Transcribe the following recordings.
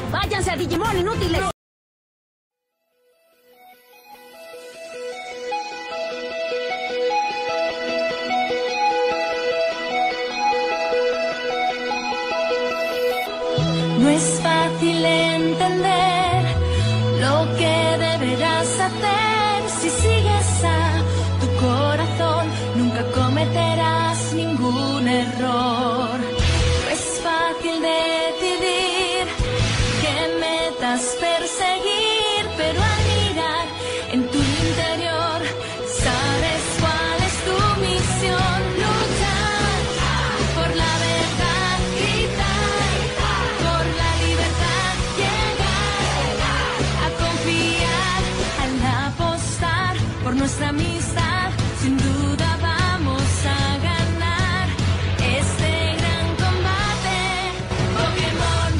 ¡Váyanse a Digimon, inútiles! No es fácil entender lo que deberás hacer si sigues a tu corazón. Nunca cometerás ningún error. No es fácil decidir qué metas perseguir, pero al mirar en tu interior sabes cuál es tu misión. Luchar por la verdad, gritar por la libertad, llegar a confiar al apostar por nuestra amistad. Sin duda vamos a ganar este gran combate. Pokémon.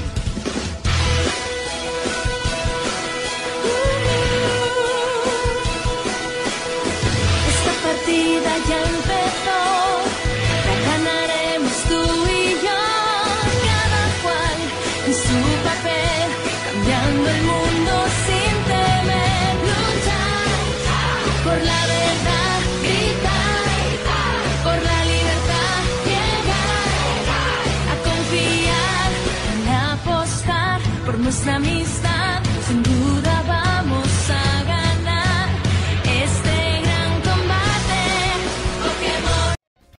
Esta partida ya empezó. La ganaremos tú y yo. Cada cual en su papel, cambiando el mundo sin temer. Luchar por la verdad, gritar por la libertad, llegar a confiar, a apostar por nuestra amistad. Sin duda vamos a ganar este gran combate. Pokémon.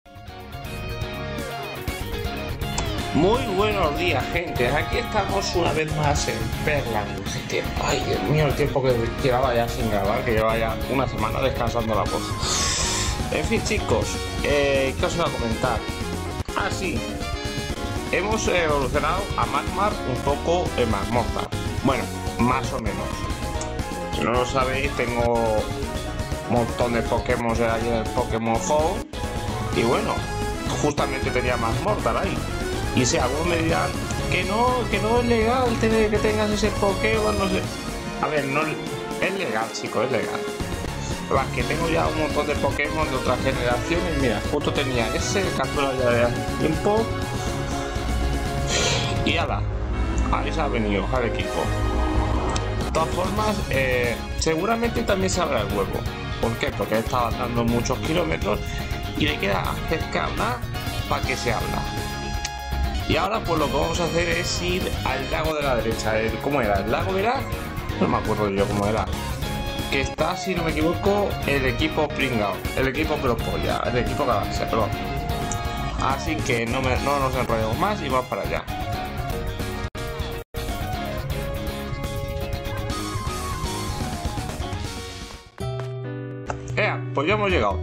Muy buenos días, gente. Aquí estamos una vez más en Perlanus. Ay, Dios mío, el tiempo que llevaba ya sin grabar, que llevaba ya una semana descansando la voz. En fin, chicos, ¿qué os voy a comentar? Ah, sí, hemos evolucionado a Magmar un poco en Magmortar. Bueno, más o menos. Si no lo sabéis, tengo un montón de Pokémon ahí en el Pokémon Home. Y bueno, justamente tenía Magmortar ahí. Y si algunos me dirán que no es legal tener que tengas ese Pokémon, no sé. A ver, no es legal, chicos, es legal. Pero es que tengo ya un montón de Pokémon de otras generaciones. Mira, justo tenía ese captura ya de hace tiempo. Y ala, ahí se ha venido al equipo. De todas formas, seguramente también se abra el huevo. ¿Por qué? Porque estaba dando muchos kilómetros y le queda acercar para que se abra. Y ahora pues lo que vamos a hacer es ir al lago de la derecha. ¿Cómo era? ¿El lago era? No me acuerdo yo cómo era. Que está, si no me equivoco, el equipo pringao, el equipo Cropolla, el equipo Galaxia, perdón. Así que no nos enrollemos más y vamos para allá. Pues ya hemos llegado.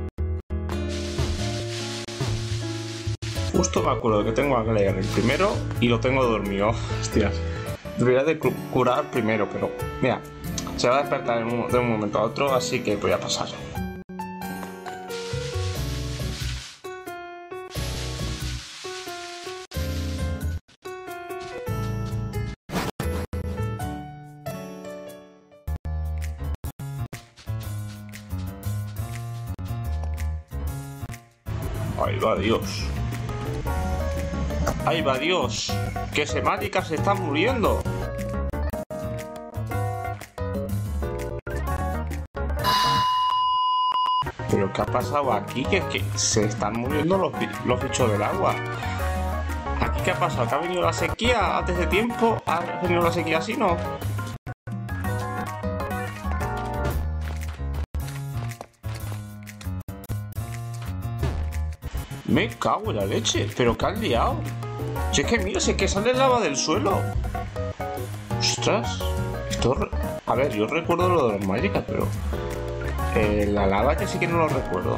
Justo me acuerdo que tengo a Glare el primero y lo tengo dormido. Hostias, debería de curar primero, pero mira, se va a despertar de un momento a otro, así que voy a pasar. Ahí va Dios. Ahí va Dios. Que Semática se está muriendo. Pero ¿qué ha pasado aquí? Que es que se están muriendo los bichos del agua. ¿Aquí qué ha pasado? ¿Que ha venido la sequía antes de tiempo? ¿Ha venido la sequía así, no? Me cago en la leche, pero ¿qué has liado? Si es que mira, si es que sale lava del suelo. Ostras, esto... A ver, yo recuerdo lo de los Magikarp, pero... la lava ya sí que no lo recuerdo.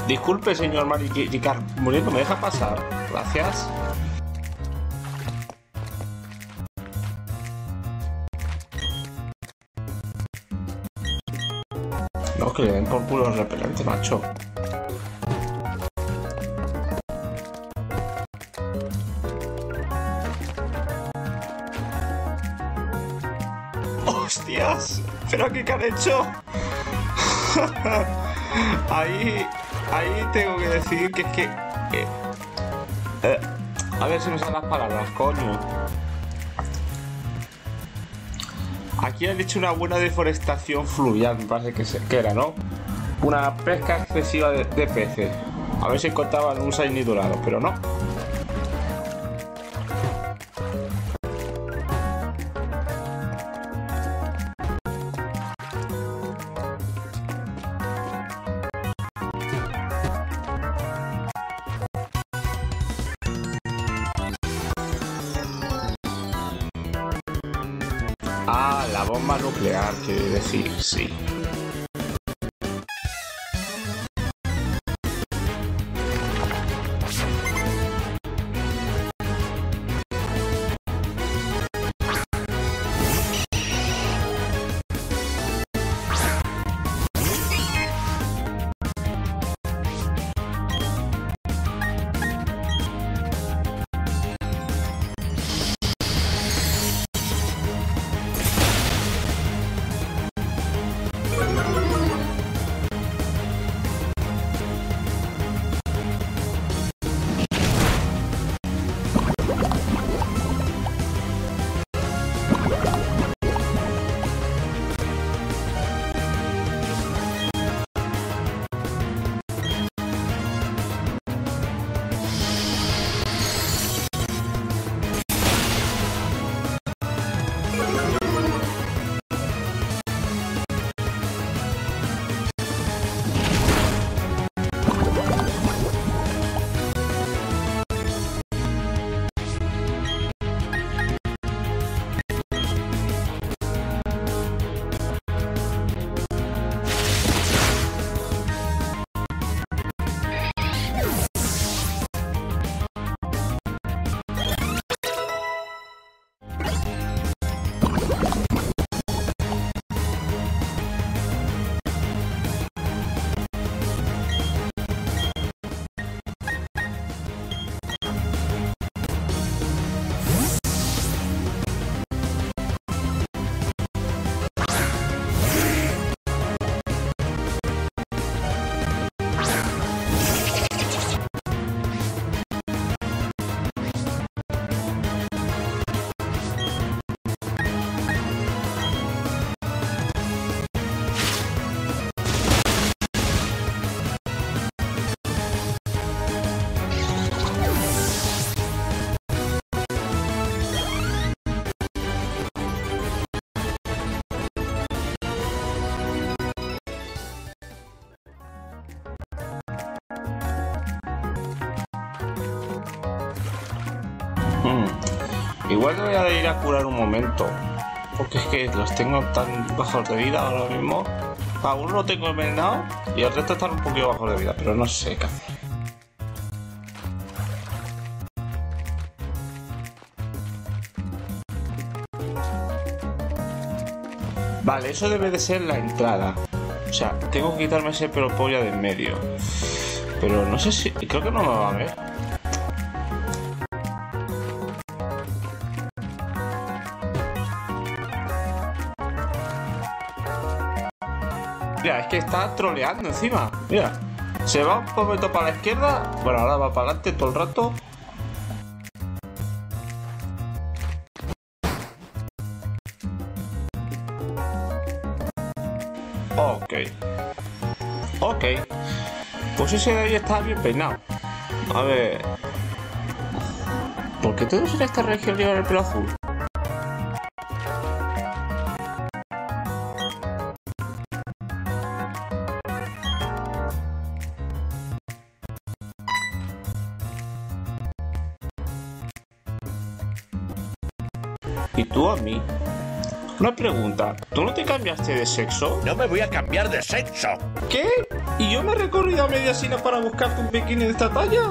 Disculpe, señor Maricar muriendo, ¿me deja pasar? Gracias. No, que le den por culo los repelentes, macho. ¡Hostias! ¿Pero qué han hecho? Ahí tengo que decir que es que... a ver si me salen las palabras, coño. Aquí han hecho una buena deforestación fluvial, me parece que era, ¿no? Una pesca excesiva de peces. A ver si encontraban un shiny dorado, pero no. Ah, la bomba nuclear, quiere decir, sí. Igual me voy a ir a curar un momento, porque es que los tengo tan bajos de vida ahora mismo. A uno lo tengo envenenado y el resto están un poquito bajos de vida, pero no sé qué hacer. Vale, eso debe de ser la entrada. O sea, tengo que quitarme ese pelo polla de en medio. Pero no sé si... creo que no me va a ver. Mira, es que está troleando encima. Mira, se va un momento para la izquierda. Bueno, ahora va para adelante todo el rato. Ok. Pues ese de ahí está bien peinado. A ver. ¿Por qué todos en esta región llevan el pelo azul? Y tú a mí. Una pregunta, ¿tú no te cambiaste de sexo? No me voy a cambiar de sexo. ¿Qué? ¿Y yo me he recorrido a media sina para buscarte un bikini de esta talla?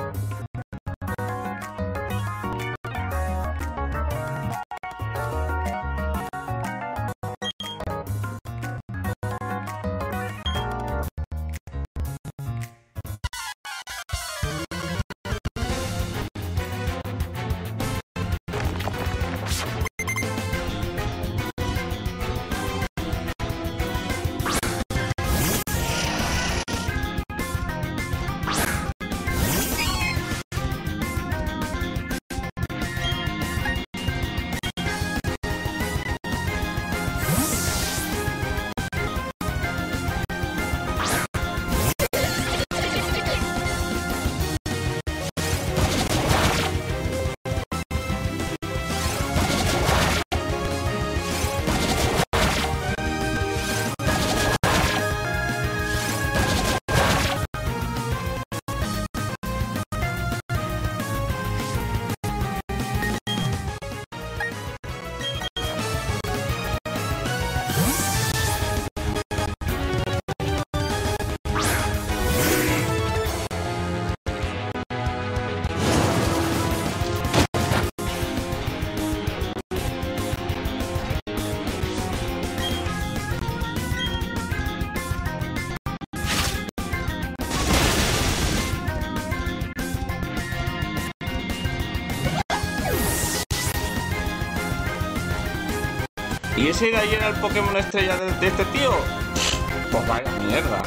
¿Y ese de ahí era el Pokémon estrella de este tío? Pues vaya mierda.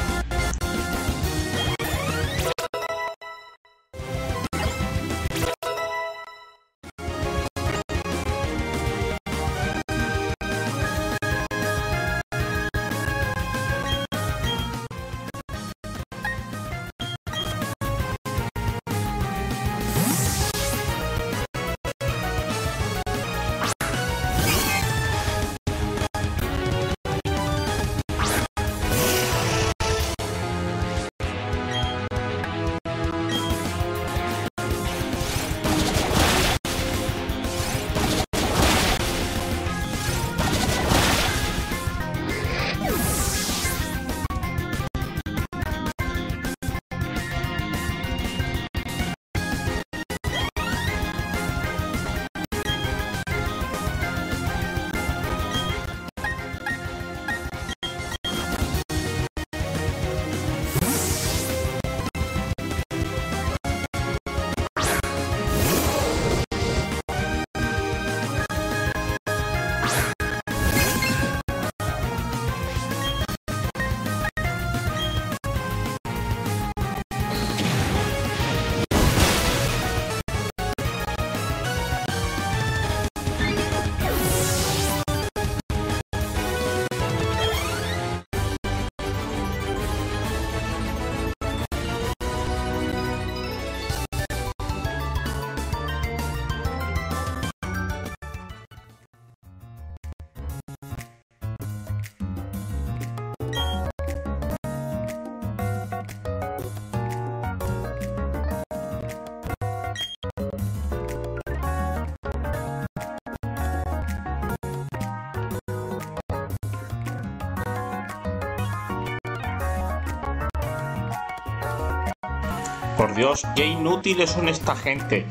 Por Dios, qué inútiles son esta gente.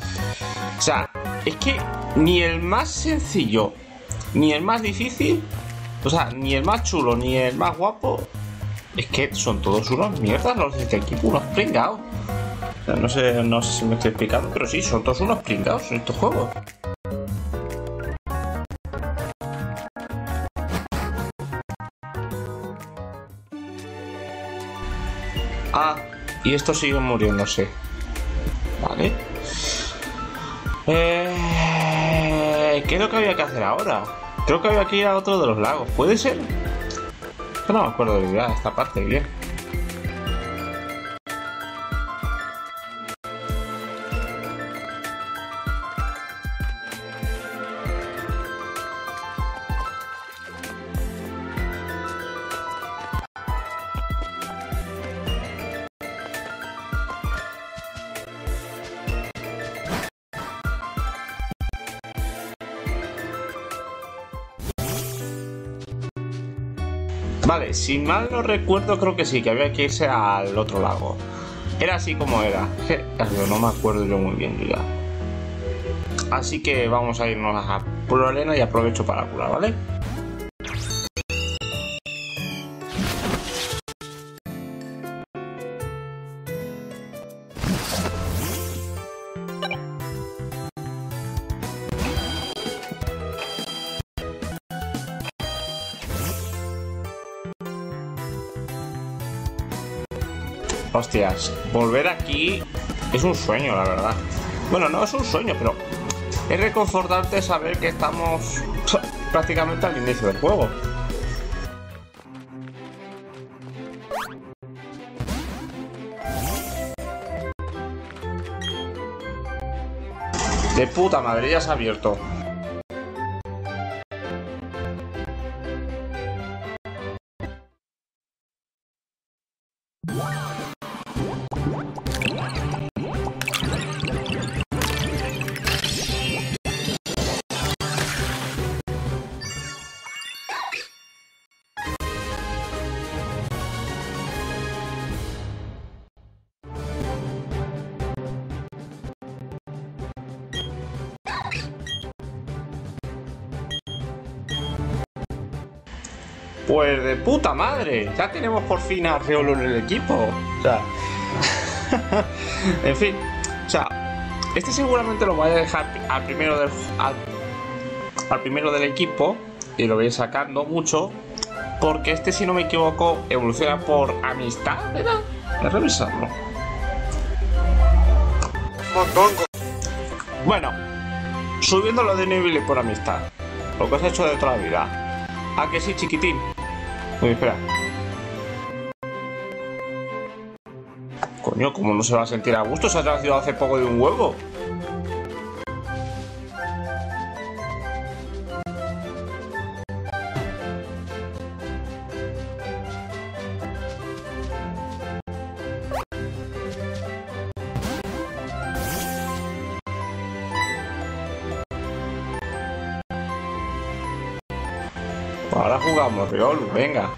O sea, es que ni el más sencillo, ni el más difícil, o sea, ni el más chulo, ni el más guapo, es que son todos unos mierdas los de este equipo, unos pringados. O sea, no sé si me estoy explicando, pero sí, son todos unos pringados en estos juegos. Ah, y estos siguen muriéndose. Vale. ¿Qué es lo que había que hacer ahora? Creo que había que ir a otro de los lagos. ¿Puede ser? Yo no me acuerdo de esta parte bien. Vale, si mal no recuerdo, creo que sí, que había que irse al otro lago. Era así como era. No me acuerdo yo muy bien, ya. Así que vamos a irnos a Prolena y aprovecho para curar, ¿vale? Hostias, volver aquí es un sueño, la verdad. Bueno, no es un sueño, pero es reconfortante saber que estamos prácticamente al inicio del juego. De puta madre, ya se ha abierto. Pues de puta madre, ya tenemos por fin a Riolu en el equipo. O sea, en fin, o sea, este seguramente lo voy a dejar al primero del equipo y lo voy a ir sacando mucho, porque este, si no me equivoco, evoluciona por amistad, ¿verdad? Voy a revisarlo. Bueno, subiéndolo de nivel por amistad, lo que has hecho de toda la vida. ¿A que sí, chiquitín? Uy, espera. Coño, ¿cómo no se va a sentir a gusto? Se ha nacido hace poco de un huevo. Ahora jugamos, Riolu, venga.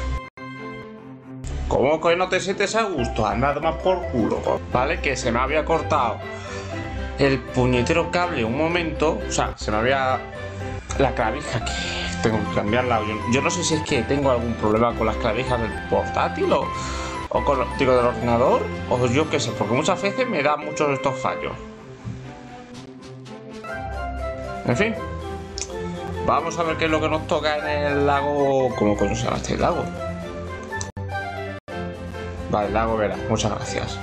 ¿Cómo que no te sientes a gusto? Anda más por culo. Vale, que se me había cortado el puñetero cable un momento. O sea, se me había... La clavija, que tengo que cambiarla. Yo no sé si es que tengo algún problema con las clavijas del portátil o con del ordenador, o yo qué sé, porque muchas veces me dan muchos de estos fallos. En fin. Vamos a ver qué es lo que nos toca en el lago... ¿Cómo coño se llama este lago? Vale, lago Vera, muchas gracias.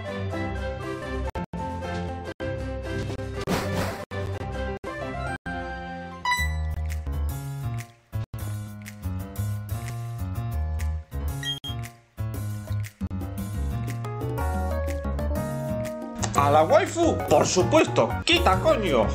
¿A la waifu? ¡Por supuesto! ¡Quita, coño!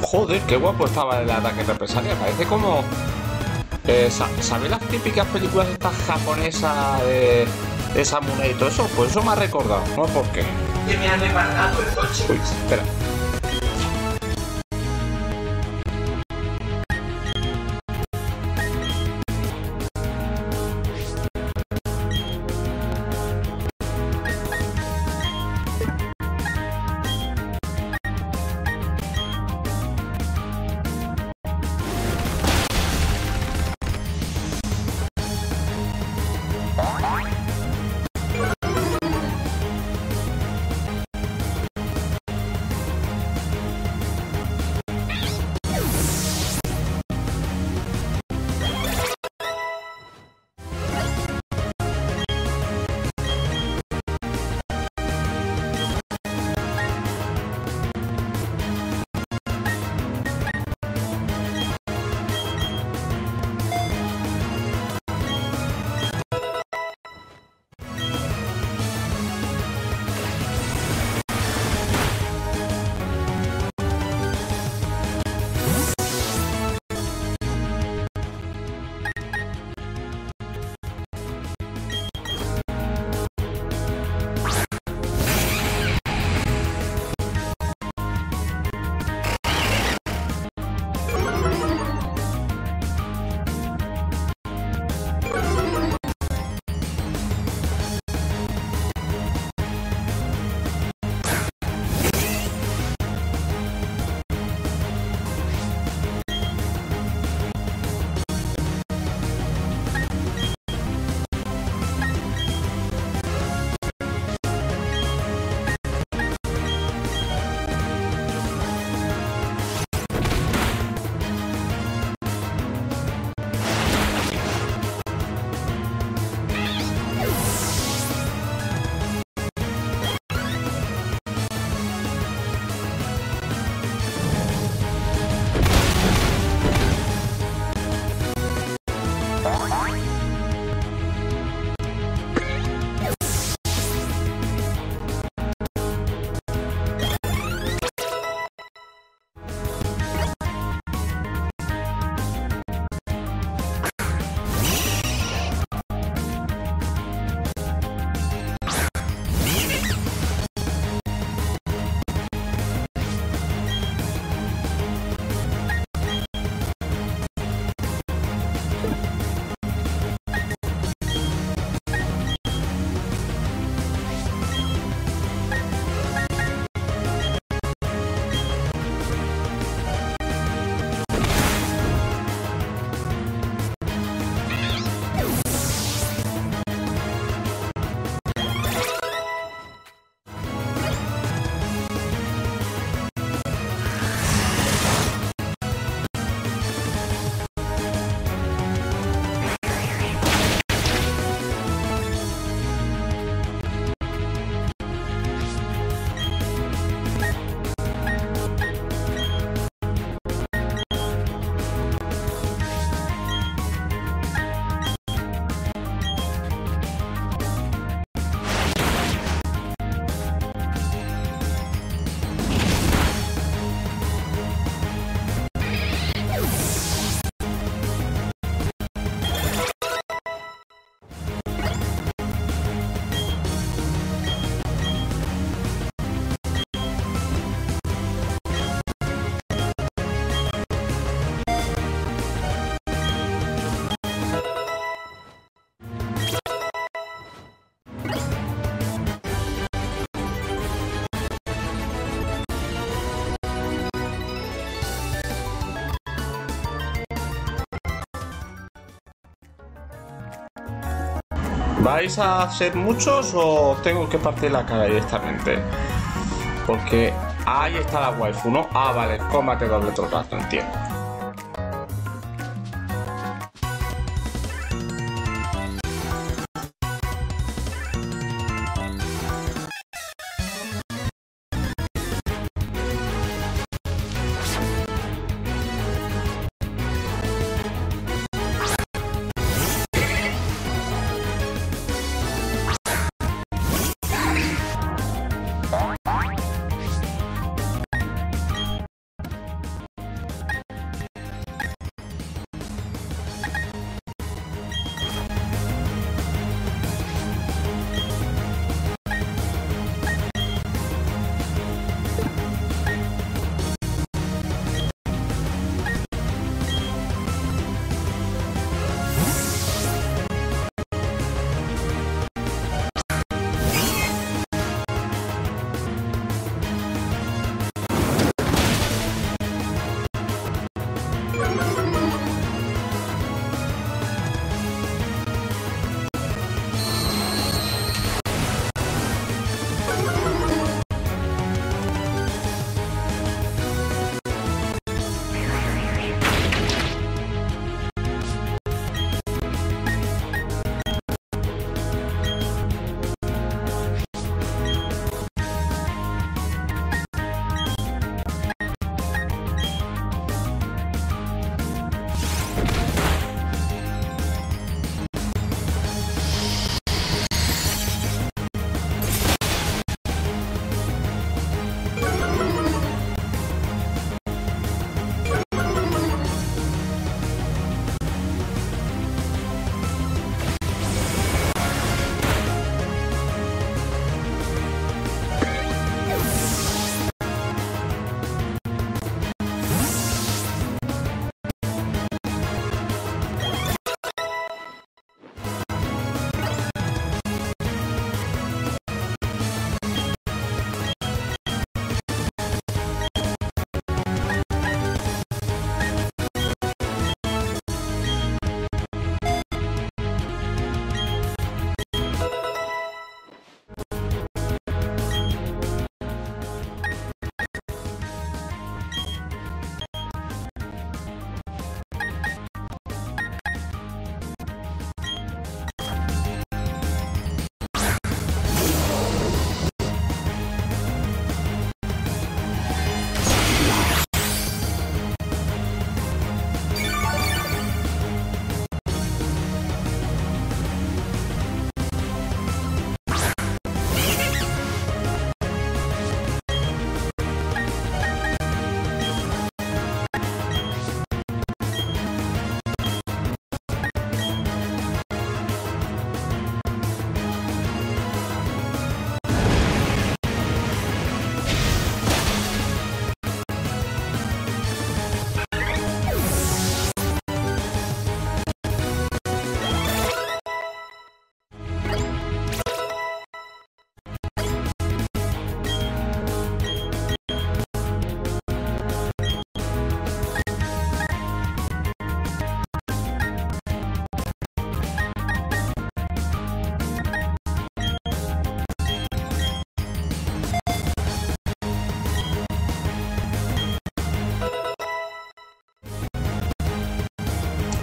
Joder, qué guapo estaba el ataque represalia. Parece como... ¿sabes las típicas películas estas japonesas de samurai y todo eso? Pues eso me ha recordado, no sé por qué. Que me han reparado el coche. Uy, espera. ¿Vais a hacer muchos o tengo que partir la cara directamente? Porque ahí está la waifu, ¿no? Ah, vale, combate doble trocazo, entiendo.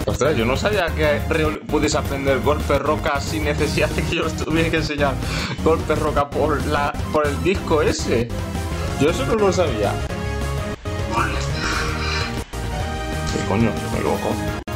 Ostras, yo no sabía que puedes aprender golpe roca sin necesidad de que yo os tuviera que enseñar golpe roca por el disco ese. Yo eso no lo sabía. ¿Qué coño? Me loco.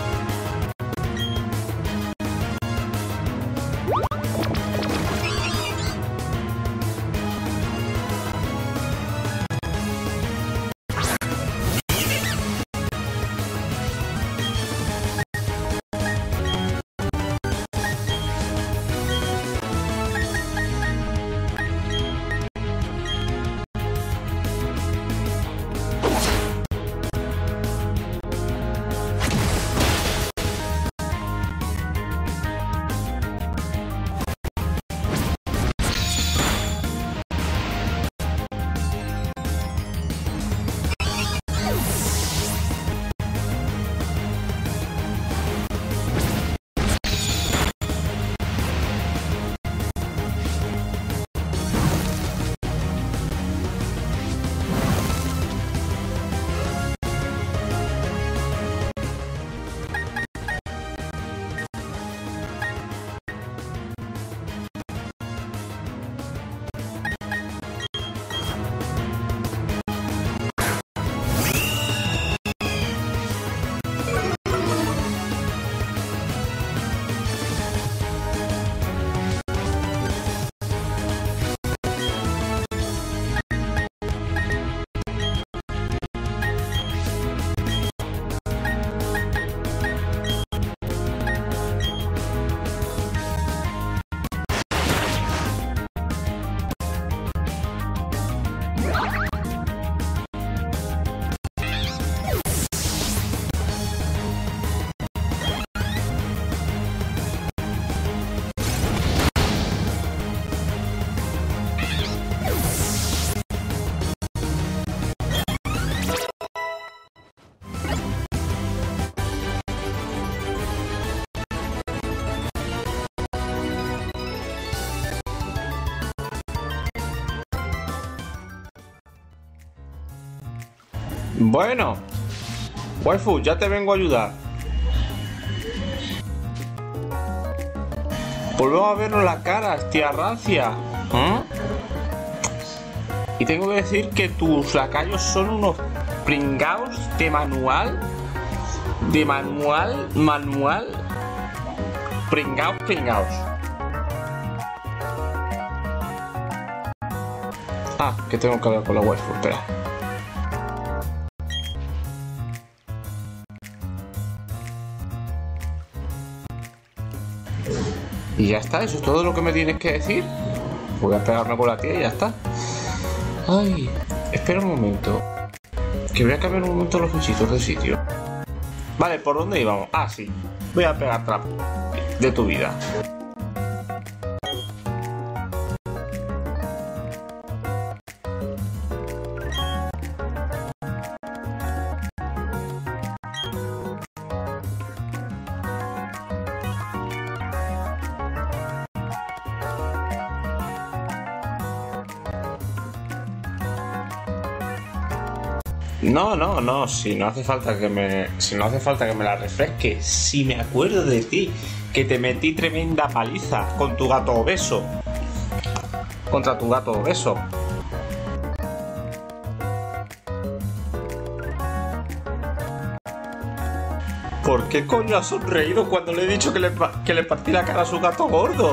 Bueno, waifu, ya te vengo a ayudar. Volvemos a vernos la cara, tía rancia. Y tengo que decir que tus lacayos son unos pringaos de manual. Pringaos. Ah, que tengo que hablar con la waifu, espera. Y ya está, eso es todo lo que me tienes que decir. Voy a pegarme con la tía y ya está. Ay, espera un momento. Que voy a cambiar un momento los fichitos de sitio. Vale, ¿por dónde íbamos? Ah, sí. Voy a pegar trap de tu vida. No, si no hace falta que me la refresque. Si me acuerdo de ti, que te metí tremenda paliza con tu gato obeso. Contra tu gato obeso. ¿Por qué coño has sonreído cuando le he dicho que le partí la cara a su gato gordo?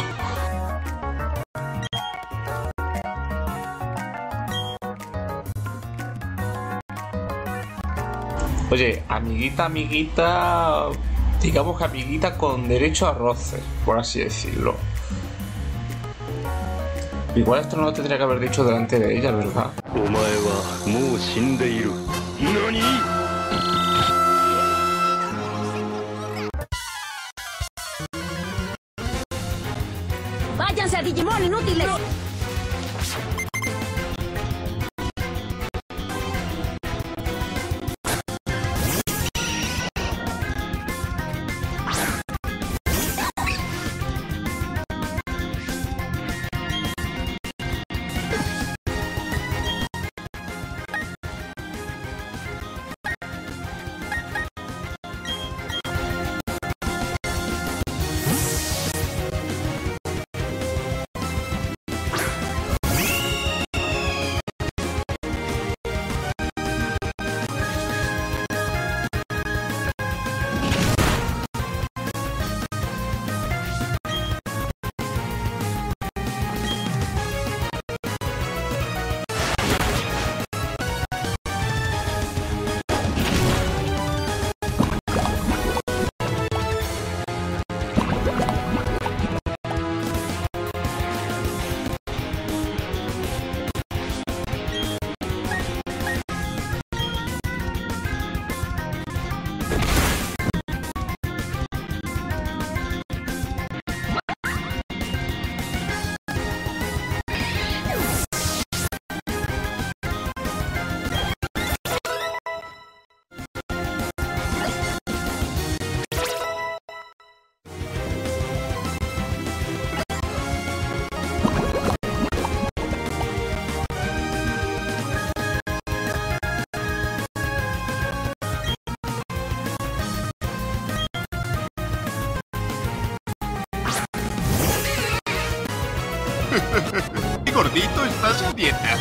Oye, amiguita, digamos que amiguita con derecho a roce, por así decirlo. Igual esto no lo tendría que haber dicho delante de ella, ¿verdad? ¡Váyanse a Digimon, inútiles! ¡Qué gordito estás a dieta!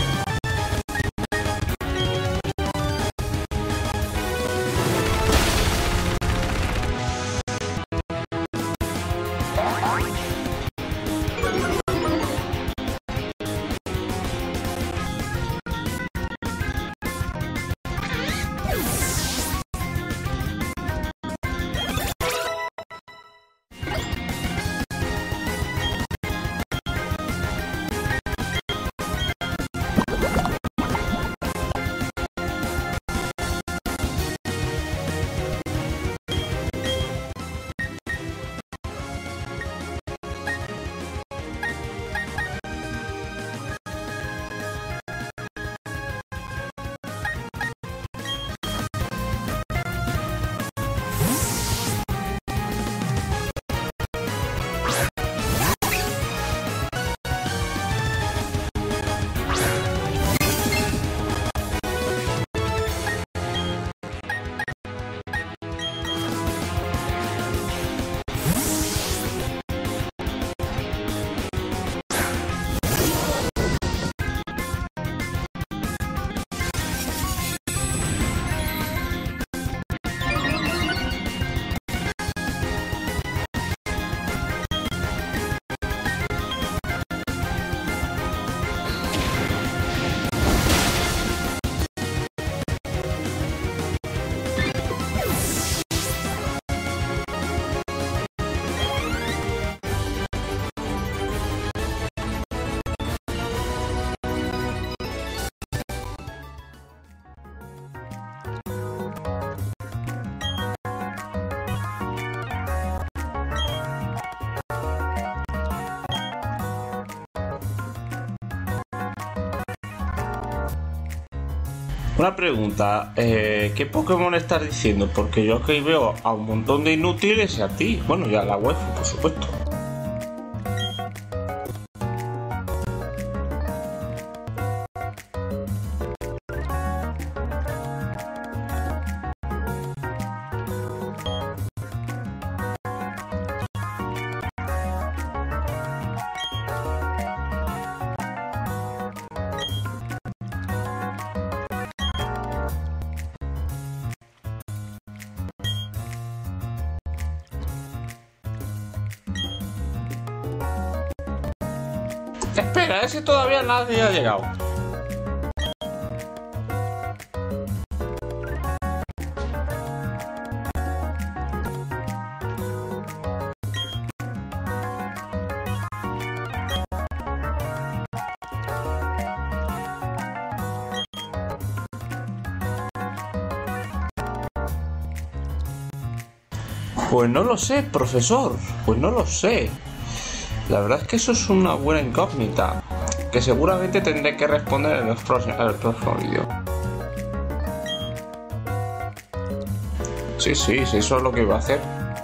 Una pregunta, ¿qué Pokémon estás diciendo? Porque yo aquí veo a un montón de inútiles y a ti. Bueno, y a la waifu, por supuesto. Espera, ese todavía nadie ha llegado. Pues no lo sé, profesor. Pues no lo sé. La verdad es que eso es una buena incógnita, que seguramente tendré que responder en el próximo vídeo. Sí, eso es lo que iba a hacer.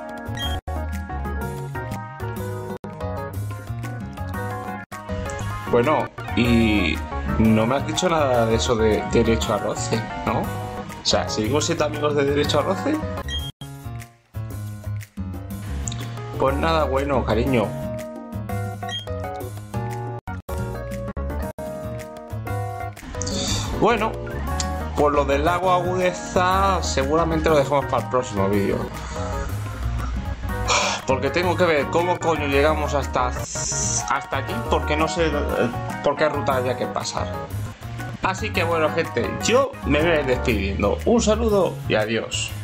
Bueno, y no me has dicho nada de eso de derecho a roce, ¿no? O sea, ¿seguimos siendo amigos de derecho a roce? Pues nada, bueno, cariño. Bueno, pues lo del lago agudeza seguramente lo dejamos para el próximo vídeo. Porque tengo que ver cómo coño llegamos hasta aquí, porque no sé por qué ruta había que pasar. Así que bueno, gente, yo me voy a ir despidiendo. Un saludo y adiós.